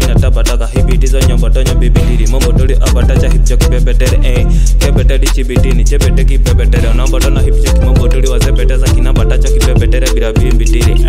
Tamina tabataka hibitizo nyambotonyo bibitiri Mombotoli abatacha hipcho kibebetere Kebeteri chibitini chebete kibebetere Onambotona hipcho kimombotoli wazebeteza kinabatacha kibebetere bila bimbitiri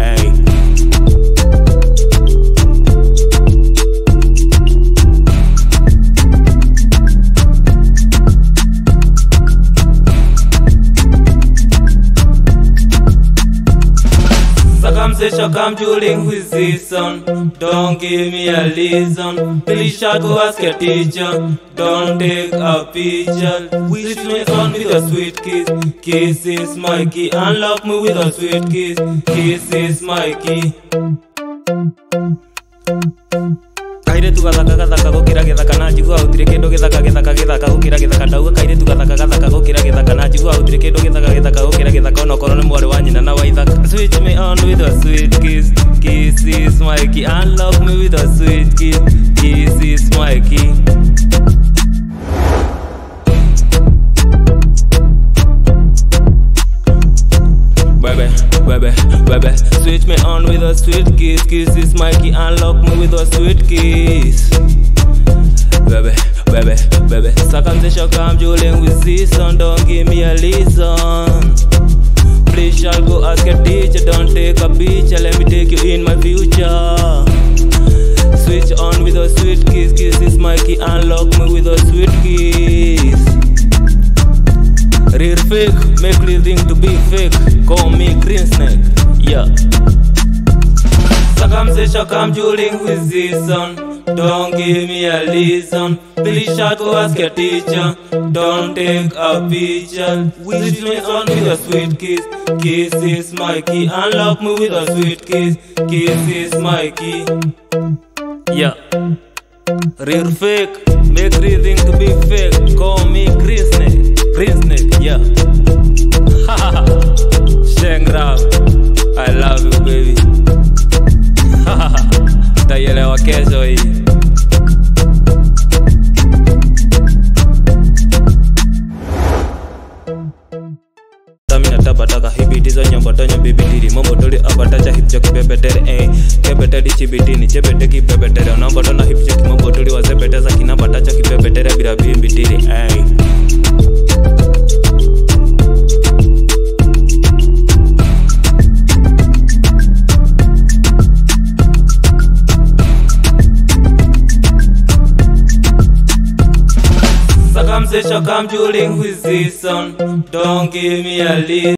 Circumcision come during with season. Don't give me a reason. Please shall go ask a teacher. Don't take a picture. Wish me on with a sweet kiss. Kiss is my key. Unlock me with a sweet kiss. Kiss is my key. Kaire tu gathaka gukira githaka na njigua utire kindu githaka gukira githaka ndauga kaire tu gathaka gukira githaka na njigua utire kindu githaka gukira githaka ona korwo ni mwari wa nyina na wa ithaka. Switch me on with a sweet kiss. Kiss is my key. Unlock me with a sweet kiss. Kiss is my key. Baby, switch me on with a sweet kiss. Kiss is my key. Unlock me with a sweet kiss. Baby, circumcision come during with season. Don't give me a reason. Please shall go ask a teacher. Don't take a picture. Let me take you in my future. Switch on with a sweet kiss. Kiss is my key. Unlock me with a sweet kiss. Real fake, make living to be fake. Call me green snake, yeah. Circumcision come during with season. Don't give me a reason. Please shall go ask a teacher. Don't take a picture. Switch me on with a sweet kiss. Kiss is my key. Unlock me with a sweet kiss. Kiss is my key, yeah. Real fake, make everything to be fake. Call me green snake, yeah. Shengrab, I love you baby. Tayelewa kesho hii. Tamina tabataka hibitizo nyambotonyo bibitiri Mombotoli abatacha hipcho kibebetere Kebeteri chibitini chebete kibebetere Onambotona hipcho kimombotoli wazebeteza kinabatacha kibebetere bila bimbitiri Circumcision come during with season. Don't give me a lead.